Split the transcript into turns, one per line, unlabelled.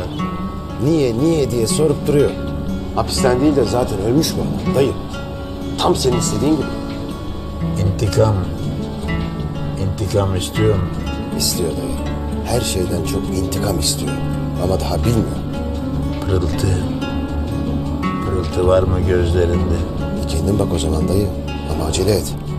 Niye diye sorup duruyor. Hapisten değil de zaten ölmüş mü adam dayı? Tam senin istediğin gibi.
İntikam istiyor mu?
İstiyor dayı. Her şeyden çok intikam istiyor. Ama daha bilmiyor.
Pırıltı var mı gözlerinde?
Kendin bak o zaman dayı. Ama acele et.